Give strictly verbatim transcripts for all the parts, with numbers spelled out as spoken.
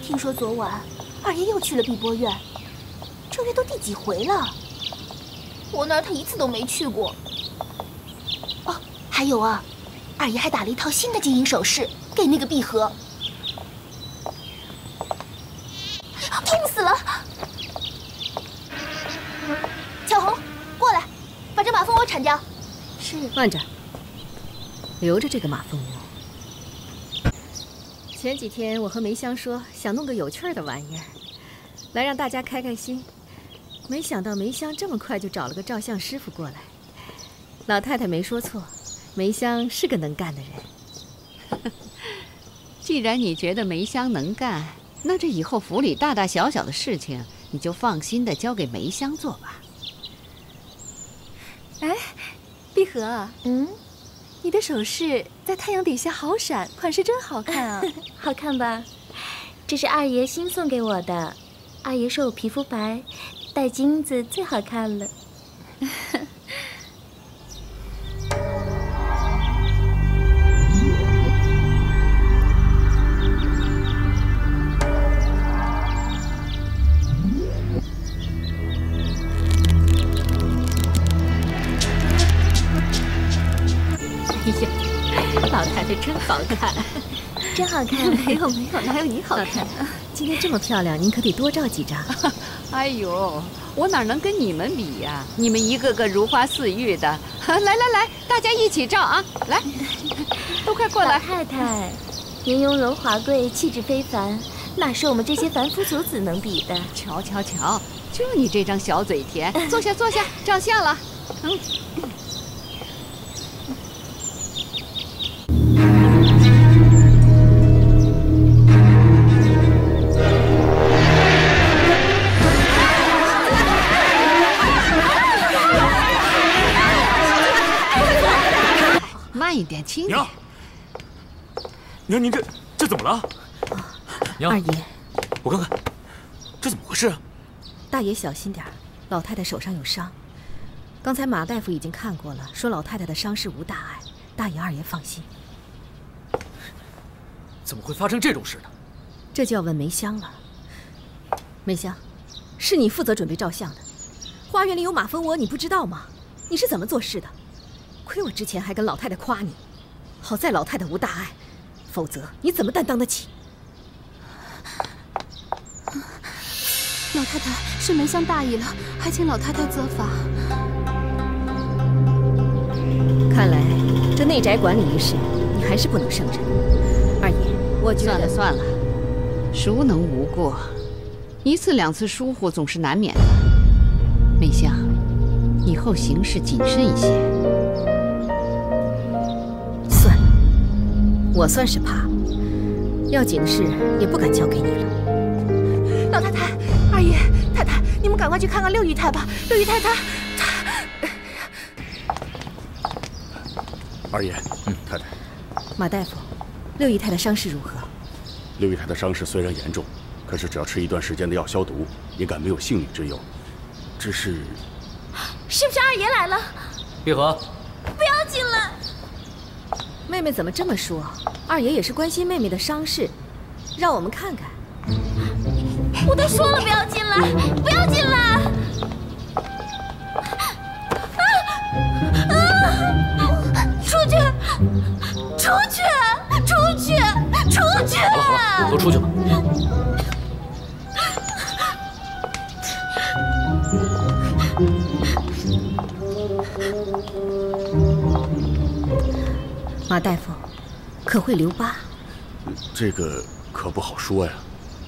听说昨晚二爷又去了碧波院，这月都第几回了？我那儿他一次都没去过。哦，还有啊，二爷还打了一套新的金银首饰给那个碧荷。痛死了！巧红，过来，把这马蜂窝铲掉。是。 慢着，留着这个马蜂窝。 前几天我和梅香说想弄个有趣的玩意儿，来让大家开开心。没想到梅香这么快就找了个照相师傅过来。老太太没说错，梅香是个能干的人。 既然你觉得梅香能干，那这以后府里大大小小的事情，你就放心的交给梅香做吧。 哎，碧荷， 嗯。 你的首饰在太阳底下好闪，款式真好看啊！ 好看吧？这是二爷新送给我的。二爷说我皮肤白，戴金子最好看了。 老太太真好看， 真好看。 没有没有，哪有你好看？ 今天这么漂亮，您可得多照几张。 哎呦，我哪能跟你们比呀？你们一个个如花似玉的。来来来，大家一起照啊！来，都快过来。 老太太，您雍容华贵，气质非凡，哪是我们这些凡夫俗子能比的？ 瞧瞧瞧，就你这张小嘴甜，坐下坐下，照相了。嗯。 慢一点，轻点。 娘，娘，您这这怎么了？ 娘，二爷， 我看看，这怎么回事啊？ 大爷小心点儿，老太太手上有伤。刚才马大夫已经看过了，说老太太的伤势无大碍，大爷二爷放心。 怎么会发生这种事呢？ 这就要问梅香了。梅香，是你负责准备照相的，花园里有马蜂窝，你不知道吗？你是怎么做事的？ 亏我之前还跟老太太夸你，好在老太太无大碍，否则你怎么担当得起？ 老太太是梅香大意了，还请老太太责罚。 看来这内宅管理一事，你还是不能胜任。二爷，我觉得算了算了，孰能无过？一次两次疏忽总是难免的。梅香，以后行事谨慎一些。 我算是怕了，要紧的事也不敢交给你了。 老太太、二爷、太太，你们赶快去看看六姨太吧。六姨太太，她…… 二爷，嗯，太太， 马大夫，六姨太太伤势如何？ 六姨太太伤势虽然严重，可是只要吃一段时间的药消毒，应该没有性命之忧。只是， 是不是二爷来了？ 碧荷， 不要紧了。 妹妹怎么这么说？二爷也是关心妹妹的伤势，让我们看看。 我都说了不要进来，不要进来！啊啊！出去！出去！出去！出去！ 好了好了，都出去吧。 马大夫，可会留疤？ 这个可不好说呀。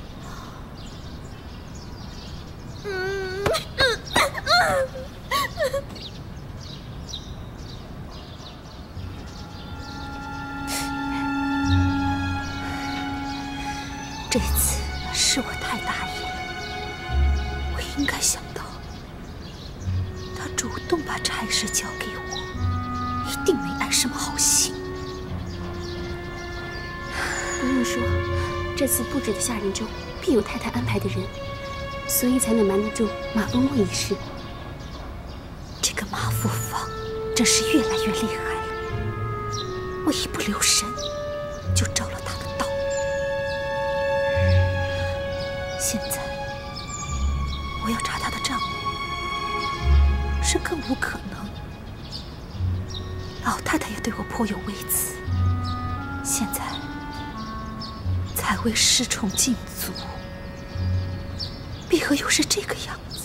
这次是我太大意了，我应该想到，他主动把差事交给我，一定没安什么好心。 不用说，这次布置的下人中必有太太安排的人，所以才能瞒得住马蜂窝一事。 这个马府房真是越来越厉害了，我一不留神就着了他的道。 现在我要查他的账目，是更无可能。老太太也对我颇有微词，现在才为失宠尽足，碧荷又是这个样子，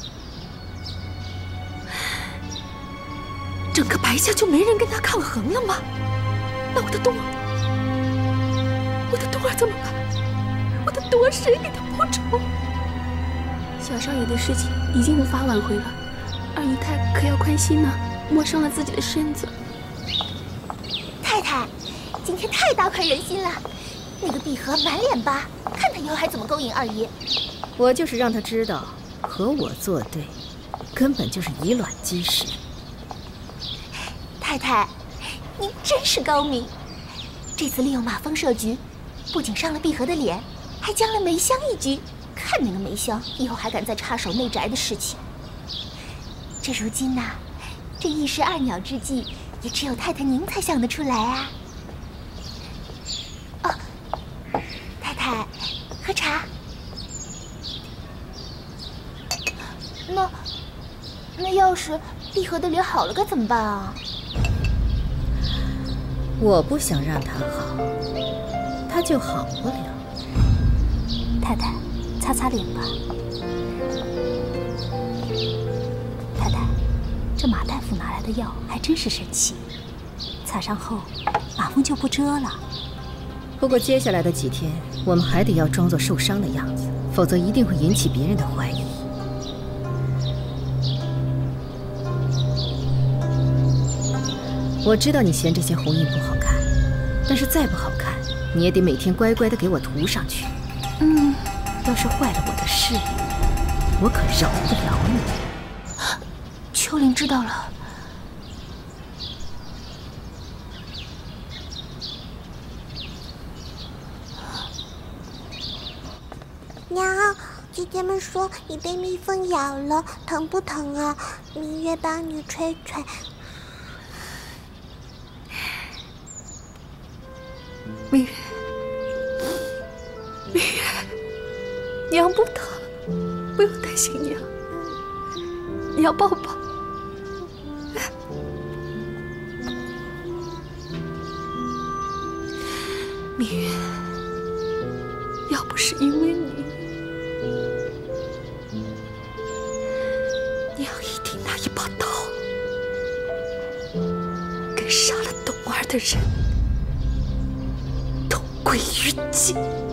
整个白家就没人跟他抗衡了吗？那我的冬儿，我的冬儿怎么办？我的冬儿谁给他报仇？ 小少爷的事情已经无法挽回了，二姨太可要宽心呢，莫伤了自己的身子。 太太，今天太大快人心了，那个碧荷满脸疤，看他以后还怎么勾引二爷。 我就是让他知道，和我作对，根本就是以卵击石。 太太，您真是高明，这次利用马蜂设局，不仅伤了碧荷的脸，还将了梅香一局。看那个梅香以后还敢再插手内宅的事情。这如今呐、啊，这一石二鸟之计，也只有太太您才想得出来啊。哦，太太，喝茶。那那要是碧荷的脸好了该怎么办啊？ 我不想让他好，他就好不了。 太太，擦擦脸吧。太太，这马大夫拿来的药还真是神奇，擦上后马蜂就不蛰了。 不过接下来的几天，我们还得要装作受伤的样子，否则一定会引起别人的怀疑。我知道你嫌这些红印不好看，但是再不好看，你也得每天乖乖的给我涂上去。 嗯，要是坏了我的事业，我可饶不了你。 秋玲知道了。 娘，姐姐们说你被蜜蜂咬了，疼不疼啊？明月帮你吹吹。 明月，明月，娘不疼，不用担心娘，娘抱抱。明月，要不是因为你，娘一定拿一把刀，跟杀了冬儿的人同归于尽。